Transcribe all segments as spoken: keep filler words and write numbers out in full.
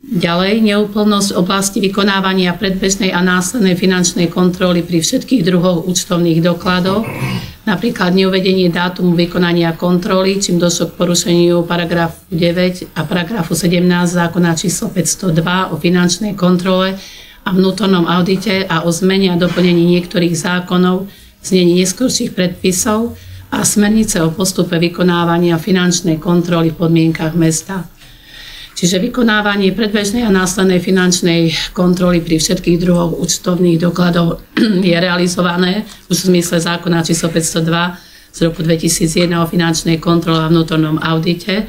Ďalej, neúplnosť v oblasti vykonávania predbežnej a následnej finančnej kontroly pri všetkých druhoch účtovných dokladov, napríklad neuvedenie dátumu vykonania kontroly, čím došlo k porušeniu paragrafu deväť a paragrafu sedemnásť zákona číslo päťstodva o finančnej kontrole a vnútornom audite a o zmene a doplnení niektorých zákonov, znení neskorších predpisov a smernice o postupe vykonávania finančnej kontroly v podmienkach mesta. Čiže vykonávanie predbežnej a následnej finančnej kontroly pri všetkých druhoch účtovných dokladov je realizované už v zmysle zákona číslo päťstodva z roku dvetisícjeden o finančnej kontrole a vnútornom audite.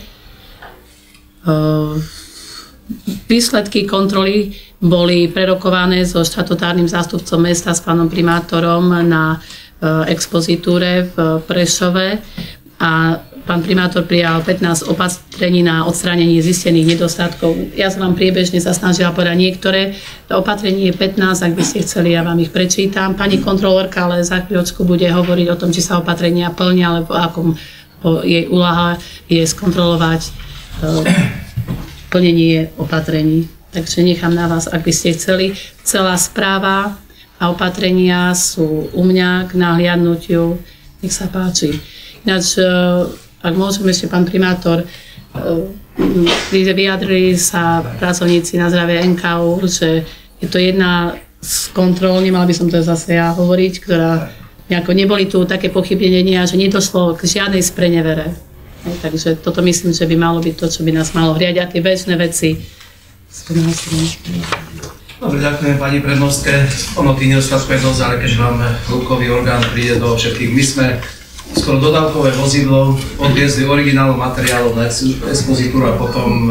Výsledky kontroly boli prerokované so štatutárnym zástupcom mesta s pánom primátorom na expozitúre v Prešove a pán primátor prijal pätnásť opatrení na odstránenie zistených nedostatkov. Ja som vám priebežne sa snažila povedať niektoré. Opatrení je pätnásť, ak by ste chceli, ja vám ich prečítam. Pani kontrolórka ale za chvíľočku bude hovoriť o tom, či sa opatrenia plnia, alebo akom jej úloha je skontrolovať plnenie opatrení. Takže nechám na vás, ak by ste chceli. Celá správa a opatrenia sú u mňa k nahliadnutiu. Nech sa páči. Ináč, ak môžem ešte, pán primátor, vyjadrili sa pracovníci na zdravie en ká ú, že je to jedna z kontrol, nemal by som to zase ja hovoriť, ktorá nejako neboli tu také pochybenia, že nedošlo k žiadnej sprenevere. Takže toto myslím, že by malo byť to, čo by nás malo hriať a tie väčšie veci. Dobre, ďakujem pani prednostke. Ono tých nedostatkov je dosť, ale keď vám hĺbkový orgán príde do všetkých, my sme skoro dodávkové vozidlo odviezli originálnu materiálu na expozitúru a potom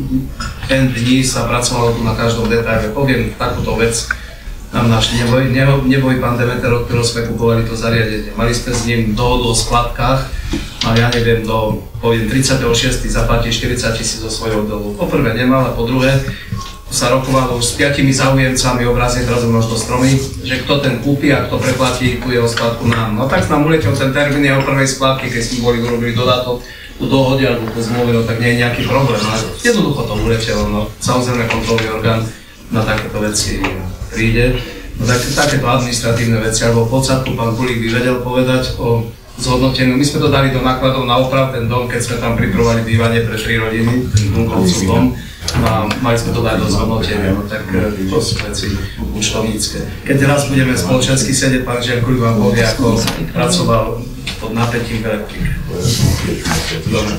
ten dní sa pracovalo tu na každom detaile. Poviem takúto vec, nám náš neboj, neboj pán Demeter, od ktorého sme kupovali to zariadenie. Mali sme s ním dohodu o skladkách a ja neviem, do poviem tridsiateho šiesteho zaplatí štyridsať tisíc zo svojho dolu. Po prvé nemal a po druhé sa rokovalo už s piatimi záujemcami, obrazne teraz množstvo stromy, že kto ten kúpi a kto preplatí tú jeho skladku nám. No tak nám uletel ten termín jeho prvej skladky, keď sme boli urobili dodatok tú dohode alebo tú zmluvy, no tak nie je nejaký problém. Ale jednoducho to uletelo, no samozrejme kontrolný orgán na takéto veci príde. No tak takéto administratívne veci, alebo v podstate pán Kulík by vedel povedať o zhodnoteniu. My sme to dali do nákladov na oprav, ten dom, keď sme tam pripravovali bývanie pre tri rodiny, ten Dunkovcov dom, a mali sme to dať do zhodnotenia, no tak to sú veci účtovnícke. Keď teraz budeme spoločensky sedieť, pán Žerkulík vám povie, ako pracoval pod napätím elektrik. Dobre.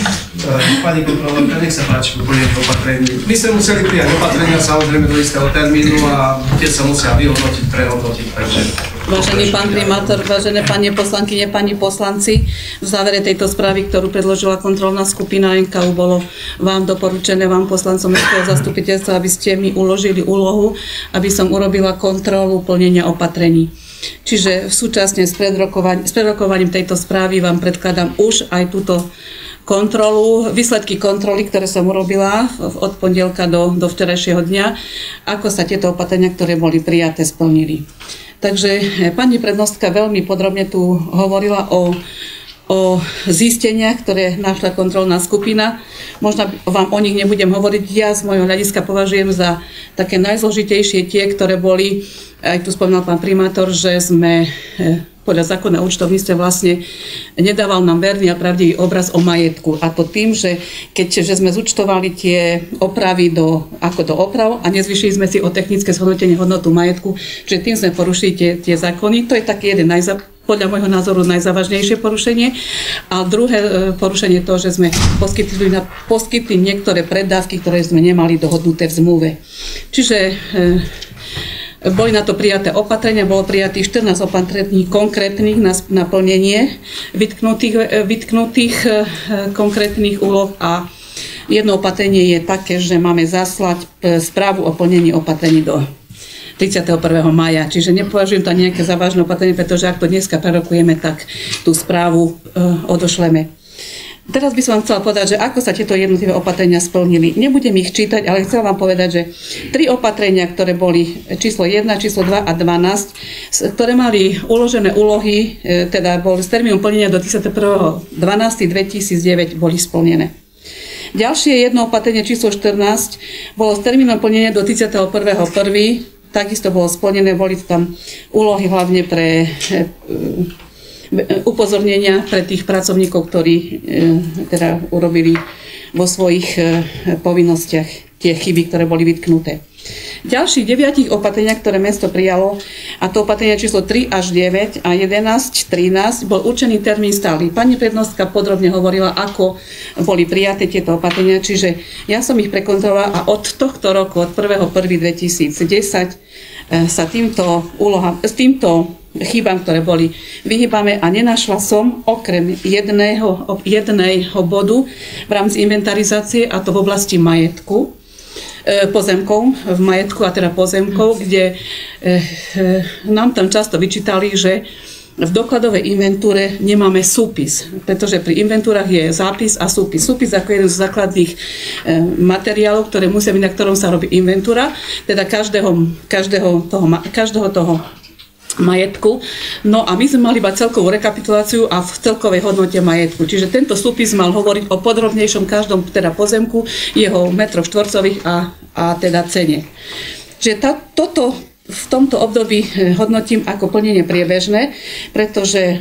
Pani kontrolórka, nech sa páči, úplne opatrení. My sme museli prijať opatrenia samozrejme do istého termínu a tie sa musia vyhodnotiť, prehodnotiť, takže... Vážený pán primátor, vážené pani poslankyne, pani poslanci, v závere tejto správy, ktorú predložila kontrolná skupina en ká ú, bolo vám doporučené, vám poslancom mestského zastupiteľstva, aby ste mi uložili úlohu, aby som urobila kontrolu plnenia opatrení. Čiže súčasne s predrokovaním, s predrokovaním tejto správy vám predkladám už aj túto kontrolu, výsledky kontroly, ktoré som urobila od pondelka do, do včerajšieho dňa, ako sa tieto opatrenia, ktoré boli prijaté, splnili. Takže pani prednostka veľmi podrobne tu hovorila o, o zisteniach, ktoré našla kontrolná skupina. Možno vám o nich nebudem hovoriť. Ja z môjho hľadiska považujem za také najzložitejšie tie, ktoré boli, aj tu spomínal pán primátor, že sme podľa zákona o účtovníctve vlastne nedával nám verný a pravdivý obraz o majetku. A to tým, že keď že sme zúčtovali tie opravy do, ako do oprav a nezvyšili sme si o technické zhodnotenie hodnotu majetku, že tým sme porušili tie, tie zákony. To je taký jeden najza, podľa môjho názoru najzávažnejšie porušenie. A druhé porušenie to, že sme poskytli, na, poskytli niektoré predávky, ktoré sme nemali dohodnuté v zmluve. Čiže e, boli na to prijaté opatrenia, bolo prijatých štrnásť opatrení konkrétnych na naplnenie vytknutých, vytknutých e, konkrétnych úloh a jedno opatrenie je také, že máme zaslať e, správu o plnení opatrení do tridsiateho prvého mája. Čiže nepovažujem to nejaké závažné opatrenie, pretože ak to dneska prerokujeme, tak tú správu e, odošleme. Teraz by som vám chcela povedať, že ako sa tieto jednotlivé opatrenia splnili. Nebudem ich čítať, ale chcela vám povedať, že tri opatrenia, ktoré boli číslo jeden, číslo dva a dvanásť, ktoré mali uložené úlohy, teda boli s termínom plnenia do tridsiateho prvého decembra dvetisícdeväť, boli splnené. Ďalšie jedno opatrenie číslo štrnásť bolo s termínom plnenia do tridsiateho prvého prvého Takisto bolo splnené, boli tam úlohy hlavne pre upozornenia pre tých pracovníkov, ktorí teda urobili vo svojich povinnostiach tie chyby, ktoré boli vytknuté. Ďalších deviatich opatrenia, ktoré mesto prijalo, a to opatrenia číslo tri až deväť a jedenásť, trinásť, bol určený termín stály. Pani prednostka podrobne hovorila, ako boli prijaté tieto opatrenia, čiže ja som ich prekontrolovala a od tohto roku, od prvého prvého dvetisícdesať sa týmto úlohám, s týmto chybám, ktoré boli, vyhýbame a nenašla som okrem jedného, jedného bodu v rámci inventarizácie, a to v oblasti majetku, pozemkov, v majetku a teda pozemkov, kde nám tam často vyčítali, že v dokladovej inventúre nemáme súpis, pretože pri inventúrach je zápis a súpis. Súpis ako jeden z základných materiálov, ktoré musia byť, na ktorom sa robí inventúra, teda každého, každého toho, každého toho majetku. No a my sme mali iba celkovú rekapituláciu a v celkovej hodnote majetku. Čiže tento súpis mal hovoriť o podrobnejšom každom teda pozemku, jeho metroch štvorcových a, a teda cene. Čiže tá, toto v tomto období hodnotím ako plnenie priebežné, pretože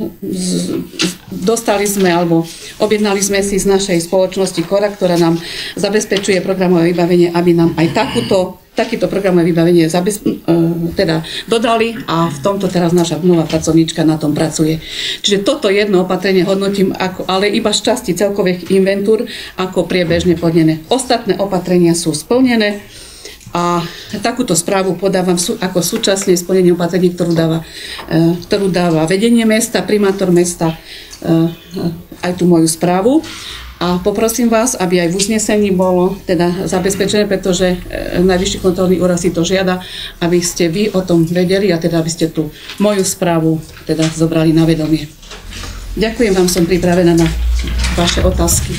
dostali sme alebo objednali sme si z našej spoločnosti Kora, ktorá nám zabezpečuje programové vybavenie, aby nám aj takúto Takýto programové vybavenie zabez, teda dodali a v tomto teraz naša nová pracovníčka na tom pracuje. Čiže toto jedno opatrenie hodnotím, ako, ale iba z časti celkových inventúr ako priebežne plnené. Ostatné opatrenia sú splnené a takúto správu podávam ako súčasne splnenie opatrení, ktorú dáva, ktorú dáva vedenie mesta, primátor mesta, aj tú moju správu. A poprosím vás, aby aj v uznesení bolo teda zabezpečené, pretože Najvyšší kontrolný úrad si to žiada, aby ste vy o tom vedeli a teda aby ste tú moju správu teda zobrali na vedomie. Ďakujem vám, som pripravená na vaše otázky.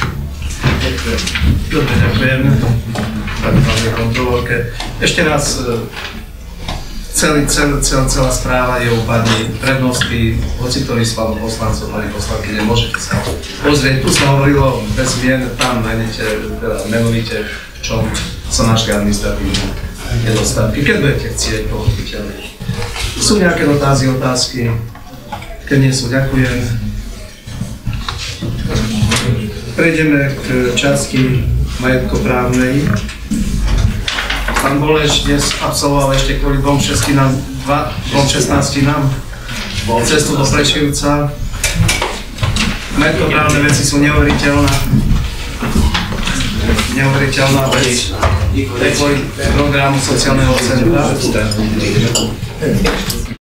Dobre, ďakujem. Pani kontrolórke. Ešte raz, celý, celý, celá, celá správa je u pani prednosti, hoci ktorý z pánov poslancov, pani poslanky, nemôžete sa pozrieť. Tu sa hovorilo bez zmien, tam nájdete, teda menovite, v čom sa našli administratívne nedostatky. Keď budete chcieť, pochopiteľne. Sú nejaké dotázy, otázky? Keď nie sú, ďakujem. Prejdeme k časti majetkoprávnej. Pán Boleš dnes absolvoval ešte kvôli dvom šestinám, dvom šestnáctinám cestu do Prešovca. Majetkoprávne veci sú neuveriteľná. Neuveriteľná vec. To je kvôli programu sociálneho centra.